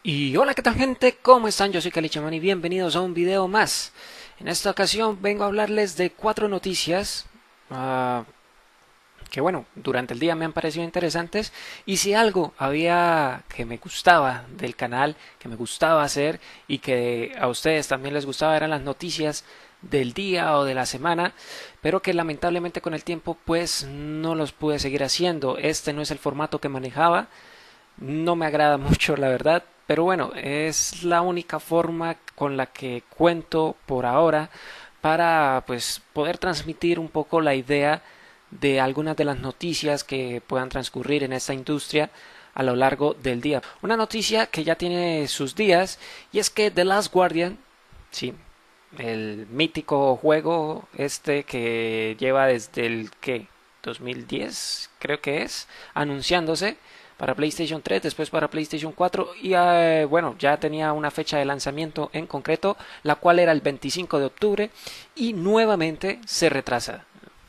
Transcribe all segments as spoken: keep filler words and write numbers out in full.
Y hola, ¿qué tal gente? ¿Cómo están? Yo soy Calichamán y bienvenidos a un video más. En esta ocasión vengo a hablarles de cuatro noticias ah, que bueno, durante el día me han parecido interesantes y si algo había que me gustaba del canal, que me gustaba hacer y que a ustedes también les gustaba eran las noticias del día o de la semana, pero que lamentablemente con el tiempo pues no los pude seguir haciendo. Este no es el formato que manejaba, no me agrada mucho, la verdad, pero bueno, es la única forma con la que cuento por ahora para pues poder transmitir un poco la idea de algunas de las noticias que puedan transcurrir en esta industria a lo largo del día. Una noticia que ya tiene sus días y es que The Last Guardian, sí, el mítico juego este que lleva desde el que dos mil diez creo que es anunciándose para PlayStation tres, después para PlayStation cuatro y eh, bueno, ya tenía una fecha de lanzamiento en concreto, la cual era el veinticinco de octubre y nuevamente se retrasa.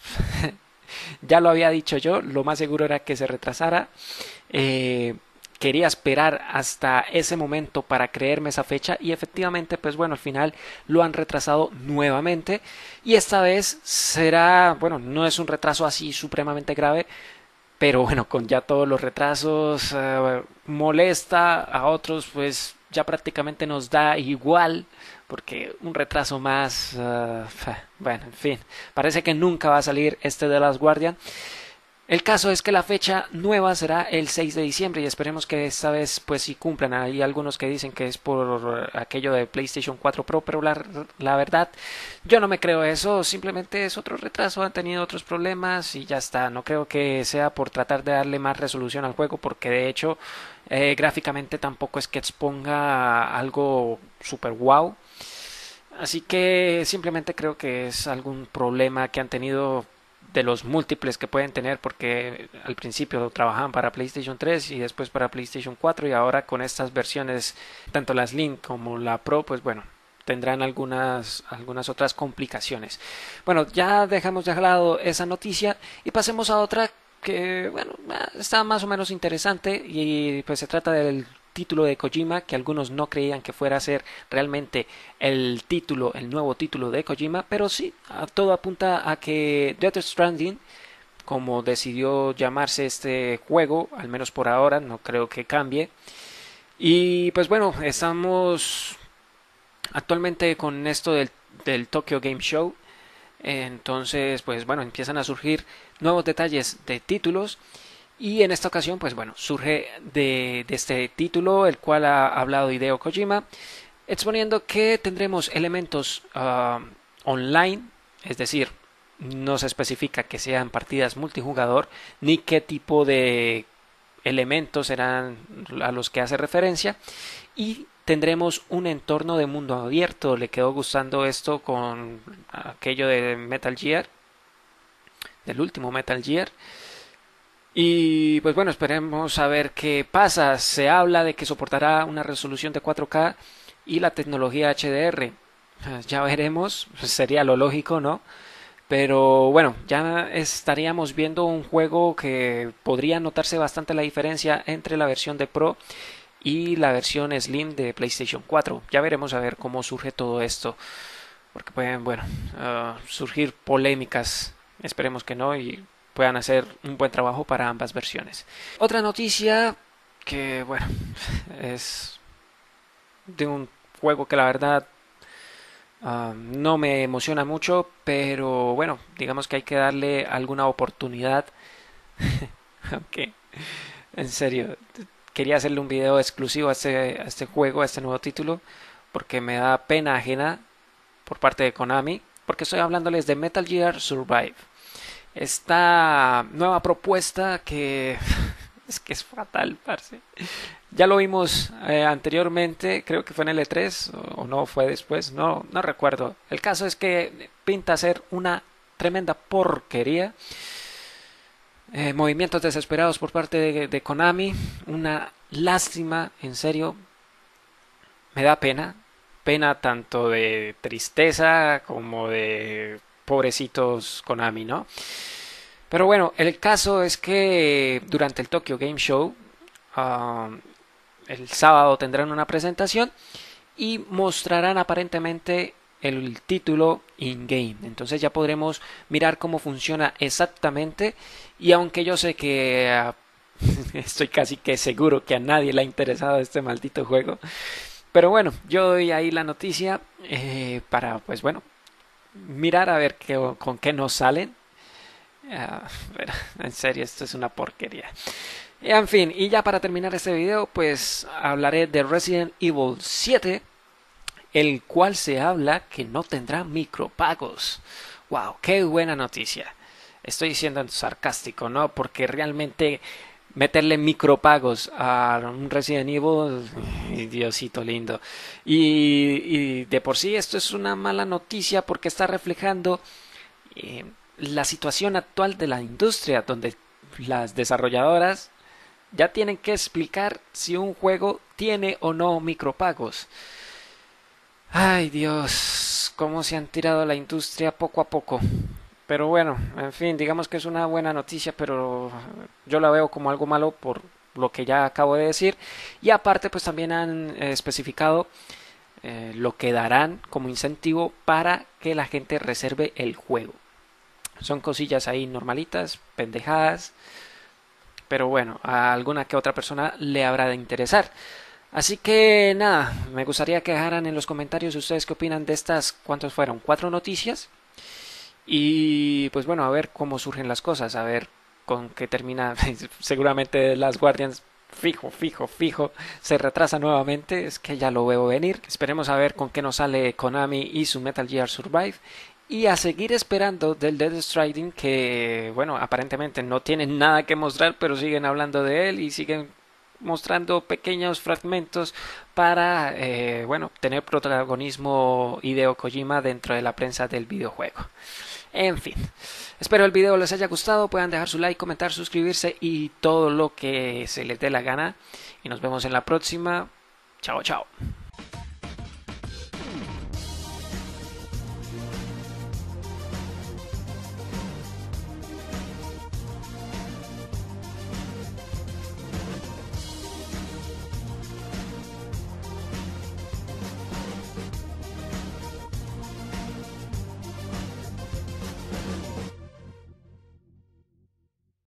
Ya lo había dicho yo, lo más seguro era que se retrasara. Eh, Quería esperar hasta ese momento para creerme esa fecha y efectivamente pues bueno al final lo han retrasado nuevamente y esta vez será bueno no es un retraso así supremamente grave pero bueno con ya todos los retrasos eh, molesta a otros pues ya prácticamente nos da igual porque un retraso más uh, bueno en fin parece que nunca va a salir este de Last Guardian. El caso es que la fecha nueva será el seis de diciembre y esperemos que esta vez pues sí cumplan. Hay algunos que dicen que es por aquello de PlayStation cuatro Pro, pero la, la verdad yo no me creo eso, simplemente es otro retraso, han tenido otros problemas y ya está. No creo que sea por tratar de darle más resolución al juego porque de hecho eh, gráficamente tampoco es que exponga algo super wow. Así que simplemente creo que es algún problema que han tenido de los múltiples que pueden tener porque al principio trabajaban para PlayStation tres y después para PlayStation cuatro y ahora con estas versiones tanto la Slim como la Pro pues bueno tendrán algunas algunas otras complicaciones. Bueno, ya dejamos de lado esa noticia y pasemos a otra que bueno está más o menos interesante y pues se trata del título de Kojima que algunos no creían que fuera a ser realmente el título, el nuevo título de Kojima, pero sí, todo apunta a que Death Stranding, como decidió llamarse este juego, al menos por ahora, no creo que cambie. Y pues bueno, estamos actualmente con esto del, del Tokyo Game Show. Entonces, pues bueno, empiezan a surgir nuevos detalles de títulos y en esta ocasión, pues bueno, surge de, de este título, el cual ha hablado Hideo Kojima, exponiendo que tendremos elementos uh, online, es decir, no se especifica que sean partidas multijugador, ni qué tipo de elementos serán a los que hace referencia, y tendremos un entorno de mundo abierto. Le quedó gustando esto con aquello de Metal Gear, del último Metal Gear. Y pues bueno, esperemos a ver qué pasa. Se habla de que soportará una resolución de cuatro K y la tecnología H D R. Ya veremos, sería lo lógico, ¿no? Pero bueno, ya estaríamos viendo un juego que podría notarse bastante la diferencia entre la versión de Pro y la versión Slim de PlayStation cuatro. Ya veremos a ver cómo surge todo esto, porque pueden, bueno, uh, surgir polémicas. Esperemos que no y puedan hacer un buen trabajo para ambas versiones. Otra noticia que, bueno, es de un juego que la verdad uh, no me emociona mucho, pero bueno, digamos que hay que darle alguna oportunidad. Aunque, en serio, quería hacerle un video exclusivo a este, a este juego, a este nuevo título, porque me da pena ajena por parte de Konami, porque estoy hablándoles de Metal Gear Survive. Esta nueva propuesta que es que es fatal, parce. Ya lo vimos eh, anteriormente, creo que fue en el E tres o, o no fue después, no, no recuerdo. El caso es que pinta ser una tremenda porquería. Eh, movimientos desesperados por parte de, de Konami, una lástima, en serio, me da pena, pena tanto de tristeza como de pobrecitos Konami, ¿no? Pero bueno, el caso es que durante el Tokyo Game Show uh, el sábado tendrán una presentación y mostrarán aparentemente el título in-game. Entonces ya podremos mirar cómo funciona exactamente. Y aunque yo sé que uh, estoy casi que seguro que a nadie le ha interesado este maldito juego, pero bueno, yo doy ahí la noticia eh, para, pues bueno, mirar a ver qué, con qué nos salen. Uh, bueno, en serio, esto es una porquería. En fin, y ya para terminar este video, pues hablaré de Resident Evil siete, el cual se habla que no tendrá micropagos. Wow, qué buena noticia. Estoy siendo sarcástico, ¿no? Porque realmente meterle micropagos a un Resident Evil, Diosito lindo. Y, y de por sí esto es una mala noticia porque está reflejando eh, la situación actual de la industria, donde las desarrolladoras ya tienen que explicar si un juego tiene o no micropagos. Ay Dios, cómo se han tirado la industria poco a poco. Pero bueno, en fin, digamos que es una buena noticia, pero yo la veo como algo malo por lo que ya acabo de decir. Y aparte, pues también han eh, especificado eh, lo que darán como incentivo para que la gente reserve el juego. Son cosillas ahí normalitas, pendejadas, pero bueno, a alguna que otra persona le habrá de interesar. Así que nada, me gustaría que dejaran en los comentarios ustedes qué opinan de estas, ¿cuántos fueron? Cuatro noticias. Y pues bueno, a ver cómo surgen las cosas, a ver con qué termina. Seguramente las Guardians fijo, fijo, fijo se retrasa nuevamente, es que ya lo veo venir. Esperemos a ver con qué nos sale Konami y su Metal Gear Survive. Y a seguir esperando del Death Stranding, que bueno, aparentemente no tienen nada que mostrar, pero siguen hablando de él y siguen mostrando pequeños fragmentos para eh, bueno, tener protagonismo Hideo Kojima dentro de la prensa del videojuego. En fin, espero el video les haya gustado, puedan dejar su like, comentar, suscribirse y todo lo que se les dé la gana. Y nos vemos en la próxima. Chao, chao.